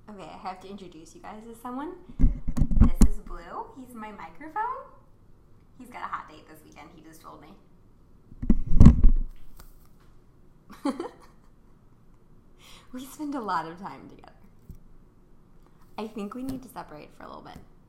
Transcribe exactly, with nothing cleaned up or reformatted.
Okay, I have to introduce you guys to someone. This is Blue. He's my microphone. He's got a hot date this weekend, he just told me. We spend a lot of time together. I think we need to separate for a little bit.